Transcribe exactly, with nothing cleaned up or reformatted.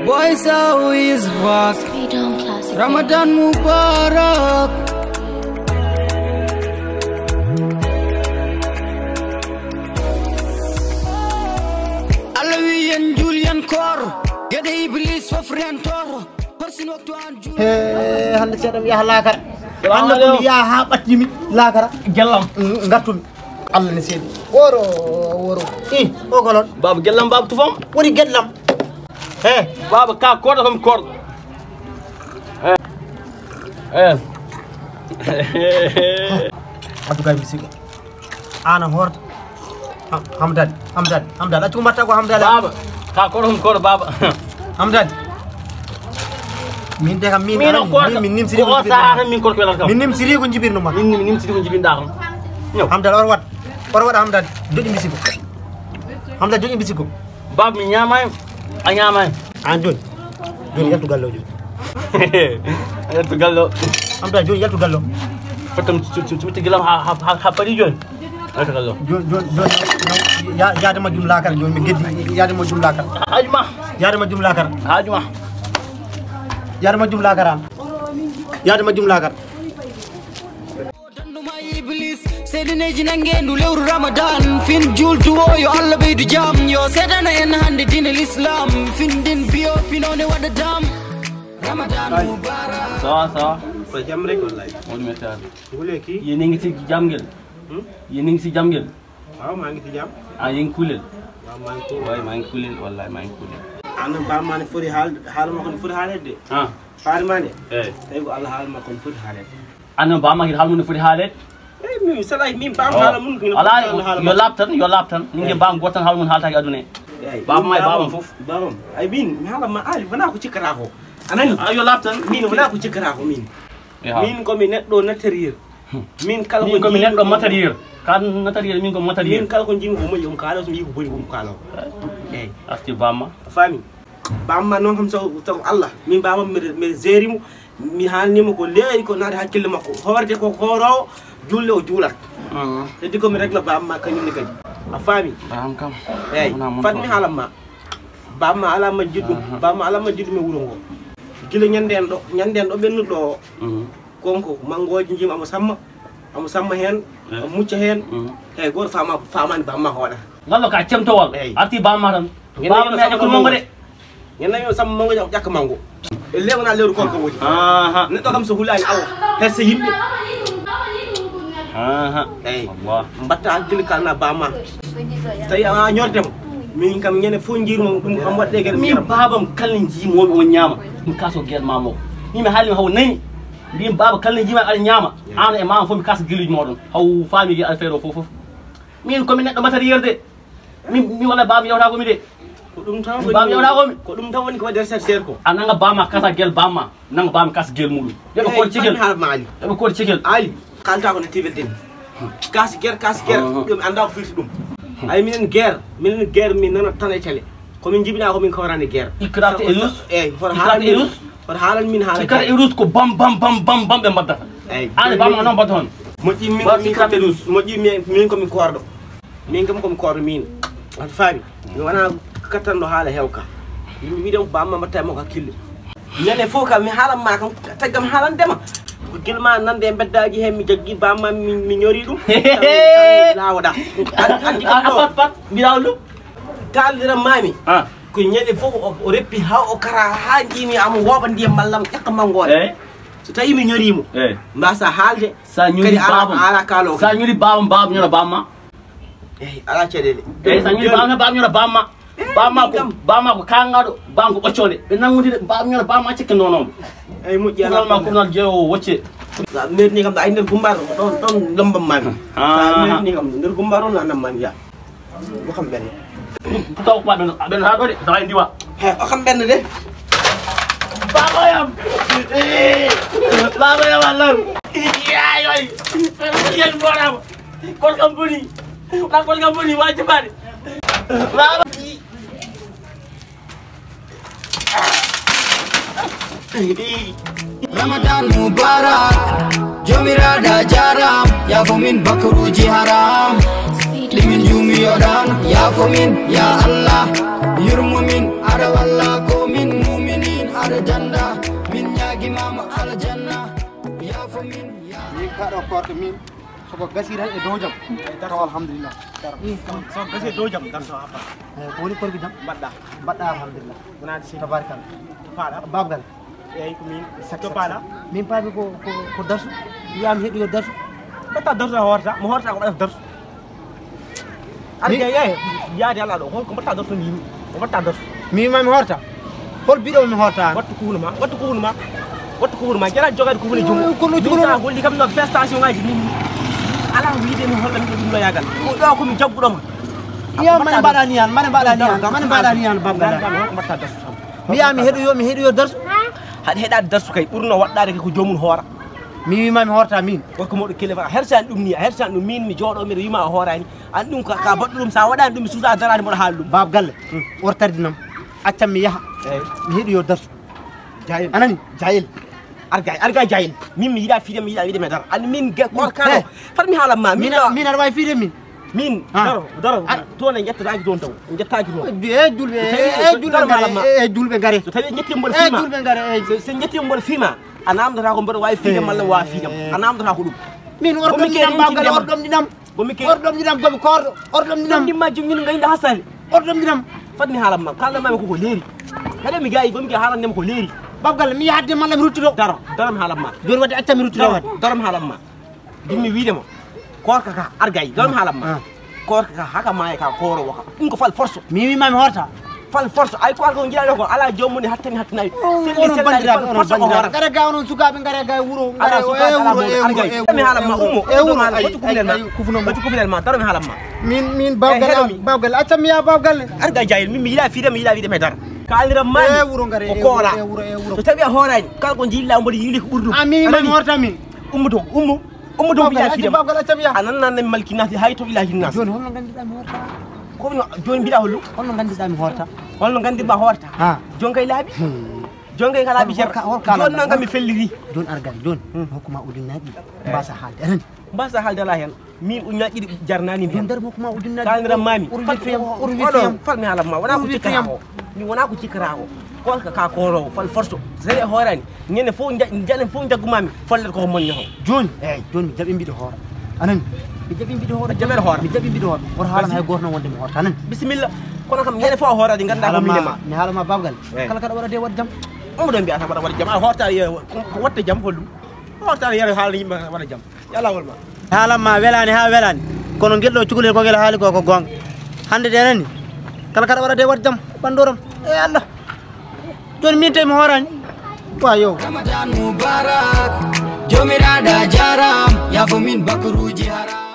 Boy Sow is back. Ramadan Mubarak. Alawiyan Julian Kor. Gede Iblis Fafrian Toro. Persin waktu anjur. Hei, hande sedam ya lakar. Hande ko ya ha batimi lakara. Gellam ngatun. Allah ne sedi. Woro woro. Eh, o golon. Baba gellam baba tufam. Woni gellam. Hey, baba ka korda kam kord. Eh. Eh. Atu kay bisiko. Ana hort. Hamdan, Hamdan, Hamdan. Atu mbatta ko Hamdan. Baba ka korda kam kord baba. Hamdan. Min de kam min min min nim siri ko sa min ko ko min nim siri ko jibirno ma. Min nim siri ko jibinda kam. Ñew. Hamdan or wat. Or wat Hamdan. Jodi bisiko. Hamdan jodi bisiko. Baba mi ñamay a ñamay. An joni. Joni yattu gallo joni. Yattu gallo. Hamdan joni yattu gallo. Fatam ci gelam ha ha ha pari joni. Yattu gallo. Joni joni ya ya dama jum lakar joni mi geddi ya dama jum lakar. Hajma. Ya dama jum lakar. Hajma. Ya dama jum lakar. Ya dama jum lakar. Sedane jinangendu lewru Ramadan fin jultu yo Allah beydu jam yo sedana en hande dinal Islam fin din biyo pinone wada dam Ramadan Mubarak. Sawa sawa. Ko jam rek wallahi. Woni metal. Wole ki Yene ngi ci jamgel. Hmm? Yene ngi ci jamgel. Waaw ma ngi ci jam. Ah yeng kulel. Waaw ma ngi ko. Way ma ngi kulel wallahi ma ngi kulel. Ana ba ma ne fori hal hal ma ko fori halede. Ah. Faari ma ne. Eh. Tay ko Allah hal ma ko fori halede. Ana ba ma ngi hal mo fori halet. Eh mi salay mi ba hala mun ko. Ala yo laptan yo laptan ninge ba gotan hal mun halta adune. Baba may baba fof. Baba ay min mi hala ma ali bana ko ci karako. Anani yo laptan min bana ko ci karako min. Min ko mi neddo natarier. Min kala ko mi neddo matarier. Kan natarier min ko matarier. Min kala ko jimi ko mo yum kala so mi ko boni ko kala. Eh asti bama. Fami. Bama non xam so taw Allah min bama mi zerimu mi halnimo ko leey ko naade hakkille makko horde ko horo julle o juulat. Hmm. Te diko mi regla bama kanyum ni kadi. A fami. Bam kam. Eh fatmi halamma. Bama ala ma jiddu bama ala ma jiddu mi wuro ngo. Gila nyanden do nyanden do bennu do. Hmm. Konko mangoji jim amu samma amu samma hen amu mucca hen e gor fama famani bamma ko wada ngallo ka cemtowal arti bamma tan bamma me ko mongo de ñen yo samma mongo jakk mango e lewna lewru konko wodi aha neddo kam so hulani aw hesse yimbe aha ey Allah mbatta jili kalna bamma tay a ñordem min kam ñene fo jirmo dum am wadde gel min babam kallin jimo o nyama min kaso gel mamo mi me halimi haw nani bi baba kallin jima al nyama ana e mama fo mi kasa giliji modon haw fami gi al fero fof min ko mi neddo matériel de mi mi wala baba yawta ko mi de ko dum tan baba yawta ko mi ko dum tan woni ko der set ser ko ananga bama kasa gel bama nanga bama kasa gel mudum debe ko cigel debe ko cigel ali kalta ko ne tivel den kas ger kas ger dum anda ko firti dum ay minen guerre minen guerre min nana tane tele ko min jibina ko min kawrande guerre ikrate elus eh for ikrate elus for halan min halan ikrate elus ko bam bam bam bam bam be mbadda ay ani bam non baton moji min min ikrate elus moji min ko min kordo min kam ko min kordo min at fami mi wana katando hala hewka yimi wi dem bamma matta mo hakkille ñane fo kam mi halan ma kam tagam halan dema ko gilma nande beddaji hen mi jaggi bamma mi ñori dum lawda andi a pat pat mi lawlu kaldira mami ah ko ñede fof o reppi ha o kara ha jimi am woba ndiyam mallam ƴakka mangole eh so tawi mi ñorimo eh mbasa haalde sa ñuri babam ala kalo sa ñuri babam babam ñora bamma eh ala cedele eh sa ñuri babam babam ñora bamma bamma ko bamma ko kangado bam ko ɓoccode ɓe nangude babam ñora bamma cikke nonon ay moƴƴi ala ma ko non jeewo wocce merni kam da ay nder gumbaro don don lombam mami sa merni kam nder gumbaro la nam mami ya mo xam ben taw ko ben ben ha do de da ndiwa he o xam ben de baba yam eh baba yam Allah ya yoy yel boram ko kam boni na ko kam boni wa jibade baba Ramadan Mubarak Jomirada jaram ya fomin bakruji haram limin yumi yodan ya fomin ya Allah yurmumin ada walla ko min janda min ñaagi mama aljanna ya fa min ni kaɗo korɗo min soko gasiri tan e dow jam taw alhamdulillah so gasi do jam tan so hapa eyi ko woni korbi jam badda mbaɗɗa alhamdulillah wona ci tabarikalla paala babgal eyi ko min to paala min paami ko ko ko darsu wiyama heeɗoyo darsu batta darsu horta mo horta ko ɓaɗata darsu arde ye yaade ala ɗo holko mbatta darsu mi ko mbatta darsu mi wimami horta hol mbiɗo mi horta wattu kuhunu ma wattu kuhunu ma wattu kuhunu ma jara jogade kuhunu jungo kono jungo sa holli kam no prestation ngaji min ala wiide mi holla mi ɗum ɗo yagal ɗo komi jagguɗoma iya mane mbaɗani yan mane mbaɗani yan mane mbaɗani yan babgal holko mbatta darsu mi wiyami heeɗoyo mi heeɗoyo darsu haɗa heeɗade darsu kay ɓurno waɗɗade kay ko jomum hoora mi wimami horta min wonko moɗo keleva hersani ɗum ni a hersani ɗum min mi jooɗo mbiɗa wima a hoorani an ɗum ka baɗɗo ɗum sa waɗani ɗum mi suusa darade mboɗo haali ɗum babgalle wortardinam accam mi yaha eyyi mi heeɗoyo darsu jayil anani jayil arga arga jayil min mi yiɗa fiide mi yiɗa wiide me dara andi min korkano fat mi haalam ma min min aɗa wawi fiide min min daro daro toon e jettotaki toon taw jettaki toon e julɓe e julɓe gare e julɓe gare so tawi ñettimo mboɗo e fiima julɓe gare e so ñettimo mboɗo fiima a namdata ko mboɗo wawi fiide malla wawa fiidem a namdata ko ɗum min orɗom ɗinam babgal orɗom ɗinam bomi ke orɗom ɗinam gomi korɗo orɗom ɗinam ɗimma jumñino gayda hasali orɗom ɗinam fat mi haalam ma kalnamami koko leeri haɗa mi gayi gomi ke haalandema ko leeri babgal mi yahde malla mi ruttito daro daro mi haalam ma joni wadde acca mi ruttito wadde daro mi haalam ma dimmi wiidema korka ka argayi daro mi haalam ma korka ka haka maaye ka korowo ka ɗum ko fal force mi wimami horta fal force ay korka ko jiiɗaɗo ko ala jommuni hattani hattanayi onon bandiraɓe onon bandiraɓe gara ga onon sukaɓe gara ga wuuro gara e wuuro e wuuro mi haalam ma ummo e wuuro waccu kufilel ma kufunomo waccu kufilel ma daro mi haalam ma min min babgal babgal acca mi yaha babgal arga jayil min mi yiɗa fiide mi yiɗa wiide me dara kalniram mami e wuuro gara o e koora wuuro e wuuro so tawi a hoorani kala ko jilla mboɗo yiili ko ɓurɗum a mi wimami horta min ummo to ummo ummo to mbiɗa fiidema babgal acca mi yaha a nannanne mi malkinati hay to ilahi nas joni holno gandiɗami horta kono joni mbiɗa hollu holno gandiɗami horta holno gandirma hoorta ha jonkay laaɓi jonkay ka laaɓi cer joni noon kam mi felliri joni argani joni hokkuma ujunnaji mbasa haalde anani mbasa haalde ala hen min ujunnaji ɗiɗi jarnani joni hen nder hokkuma ujunnaji kalniram mami urwitiyam oɗo urwitiyam fal mi haalam ma wona ko cikkata ko min wona ko cikkata ko kolka ka korowo fal force so tawi a hoorani ñande fof jaɗen fof jaggumami follete koko moññoto joni eyyi joni mi jaɓi mbiɗo hoora anani mi jaɓi mbiɗo hoora jaɓere hoora mi jaɓi mbiɗo hoora woto haalana hay goto noon wonde mi horta anani bisimilla kono kam ñande fof a hoorade ganduɗa ko minema mi haalama babgal eyyi kala kaɗa waɗade waɗa jaam omo ɗon mbiyata waɗa waɗa jaam a horta ko watta jaam hollum horta yere haala yimɓe waɗa jaam yalawol ma haalanma welani ha welani kono guelɗo cukalel ko guel haali ko ko gonga hande de nani kala kaɗa waɗade waɗa jaam ɓandoram e allah joni min tawi mi horani wa yo Ramadan Mubarak jomiraɗa jaram yafo min bakruji haram